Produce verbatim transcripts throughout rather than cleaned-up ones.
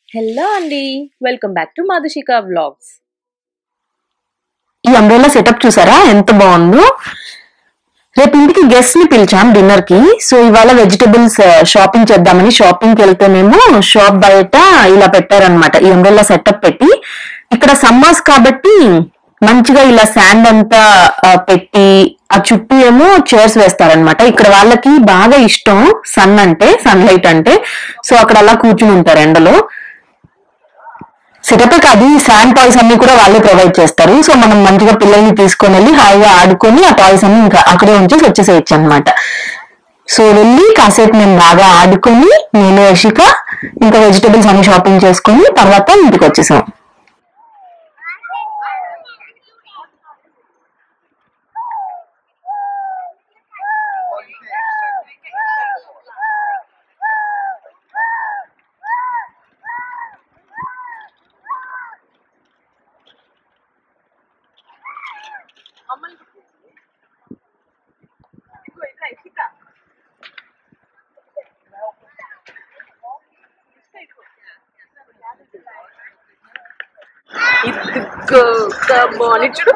Hello అండి, welcome back to Madhushika vlogs. ఈ umbrella setup చూసారా ఎంత బాగుందో. రేపు ఇంటికి గెస్ట్ ని పిలిచాం డిన్నర్ కి. సో ఇవాళ వెజిటబుల్స్ షాపింగ్ చేద్దామని షాపింగ్ కి వెళ్తేనేమో షాప్ బయట ఇలా పెట్టారనమాట ఈ అంబ్రెల్లా సెటప్ పెట్టి. ఇక్కడ సమ్మర్స్ కాబట్టి మంచిగా ఇలా శాండ్ అంతా పెట్టి ఆ చుట్టూ ఏమో చైర్స్ వేస్తారనమాట. ఇక్కడ వాళ్ళకి బాగా ఇష్టం సన్ అంటే, సన్ లైట్ అంటే. సో అక్కడ అలా కూర్చుని ఉంటారు ఎండలో. సెటప్ కాదు, శాండ్ టాయ్స్ అన్ని కూడా వాళ్ళే ప్రొవైడ్ చేస్తారు. సో మనం మంచిగా పిల్లల్ని తీసుకొని వెళ్ళి హాయిగా ఆడుకొని ఆ టాయ్స్ అన్ని ఇంకా అక్కడే ఉంచేసి వచ్చేసేయచ్చు అనమాట. సో వెళ్ళి కాసేపు మేము బాగా ఆడుకొని నేను యశిక ఇంకా వెజిటబుల్స్ అన్ని షాపింగ్ చేసుకొని తర్వాత ఇంటికి వచ్చేసాం. ఇదిగో కమోని చూడు.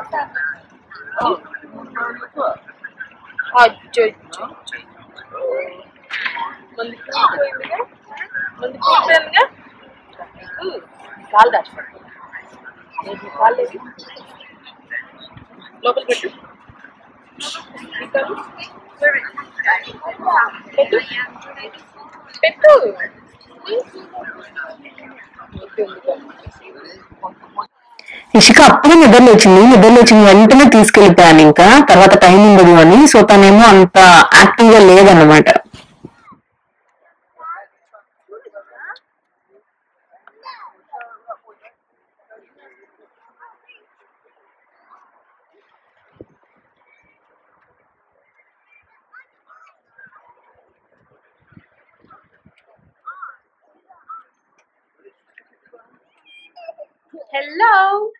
అచ్చో మంది పోయిందిగా మంది పోయిందిగా కాలు దాచిపెట్టు. కాలు లోపల పెట్టు పెట్టు పెట్టు. ఇషిక అప్పుడే నిద్ర లేచింది. నిద్ర లేచింది వెంటనే తీసుకెళ్ళిపోయాను ఇంకా తర్వాత టైం ఉండదు అని. సో తనేమో అంత యాక్టివ్ గా లేదన్నమాట. హలో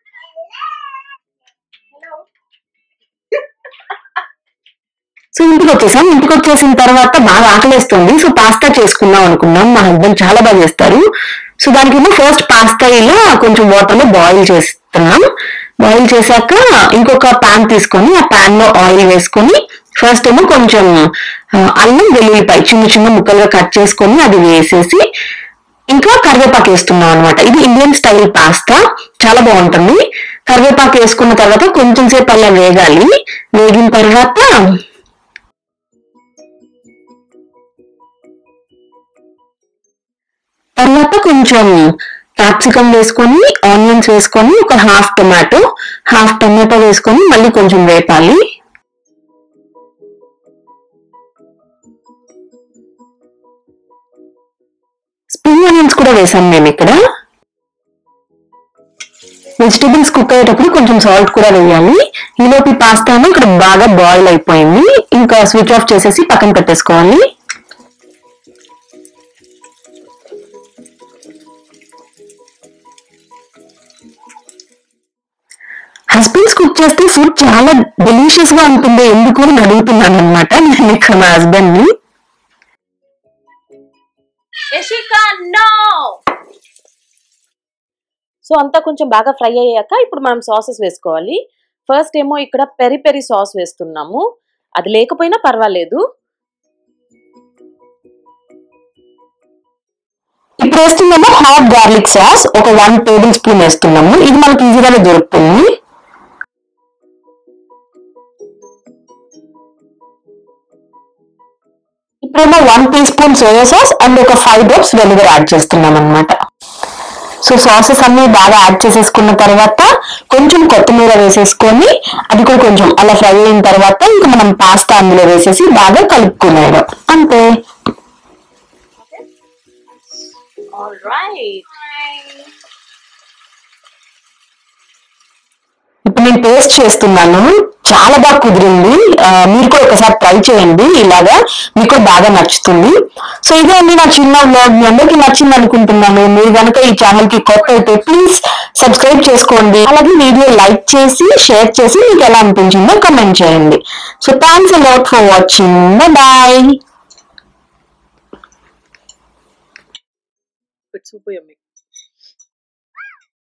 సో ఇంటికి వచ్చేసాం. ఇంటికి వచ్చేసిన తర్వాత బాగా ఆకలేస్తుంది. సో పాస్తా చేసుకుందాం అనుకున్నాం. మా హస్బెండ్ చాలా బాగా చేస్తారు. సో దానికేమో ఫస్ట్ పాస్తా ఇలా కొంచెం వాటర్ లో బాయిల్ చేస్తున్నాం. బాయిల్ చేశాక ఇంకొక ప్యాన్ తీసుకొని ఆ ప్యాన్ లో ఆయిల్ వేసుకొని ఫస్ట్ ఏమో కొంచెం అల్లం వెల్లుల్లిపాయ చిన్న చిన్న ముక్కలుగా కట్ చేసుకొని అది వేసేసి ఇంకా కరివేపాకు వేస్తున్నాం అనమాట. ఇది ఇండియన్ స్టైల్ పాస్తా, చాలా బాగుంటుంది. కరివేపాకు వేసుకున్న తర్వాత కొంచెం సేపు అలా వేగాలి. వేగిన తర్వాత తర్వాత కొంచెం క్యాప్సికమ్ వేసుకొని ఆనియన్స్ వేసుకొని ఒక హాఫ్ టొమాటో హాఫ్ టొమాటో వేసుకొని మళ్ళీ కొంచెం వేపాలి. స్ప్రింగ్ ఆనియన్స్ కూడా వేసాం మేము ఇక్కడ. వెజిటబుల్స్ కుక్ అయ్యేటప్పుడు కొంచెం సాల్ట్ కూడా వేయాలి. ఈలోపు పాస్తాను ఇక్కడ బాగా బాయిల్ అయిపోయింది. ఇంకా స్విచ్ ఆఫ్ చేసేసి పక్కన పెట్టేసుకోవాలి. హస్బెండ్స్ కుక్ చేస్తే ఫుడ్ చాలా డెలిషియస్ గా ఉంటుంది. ఎందుకు అని అడుగుతున్నాను అనమాట నేను ఇక్కడ మా హస్బెండ్ ని. సో అంతా కొంచెం బాగా ఫ్రై అయ్యాక ఇప్పుడు మనం సాసెస్ వేసుకోవాలి. ఫస్ట్ ఏమో ఇక్కడ పెరి పెరి సాస్ వేస్తున్నాము. అది లేకపోయినా పర్వాలేదు. ఇప్పుడు వేస్తున్నాము హాట్ గార్లిక్ సాస్ ఒక వన్ టేబుల్ స్పూన్ వేస్తున్నాము. ఇది మనకి ఈజీగానే దొరుకుతుంది. ఇప్పుడేమో one teaspoon soya sauce and ఒక ఫైవ్ డ్రాప్స్ వెనిగర్ యాడ్ చేస్తున్నాం అనమాట. సో సాసెస్ అన్ని బాగా యాడ్ చేసేసుకున్న తర్వాత కొంచెం కొత్తిమీర వేసేసుకొని అది కూడా కొంచెం అలా ఫ్రై అయిన తర్వాత ఇంకా మనం పాస్తా అందులో వేసేసి బాగా కలుపుకునేది అంతే. ఇప్పుడు నేను టేస్ట్ చేస్తున్నాను, చాలా బాగా కుదిరింది. మీరు కూడా ఒకసారి ట్రై చేయండి, ఇలాగా మీకు కూడా బాగా నచ్చుతుంది. సో ఇదే అండి నా చిన్న వ్లాగ్. మీ అందరికీ నచ్చింది అనుకుంటున్నాను. మీరు కనుక ఈ ఛానల్ కి కొత్త అయితే ప్లీజ్ సబ్స్క్రైబ్ చేసుకోండి. అలాగే వీడియో లైక్ చేసి షేర్ చేసి మీకు ఎలా అనిపించిందో కమెంట్ చేయండి. So thanks a lot for watching. Bye. It's super yummy.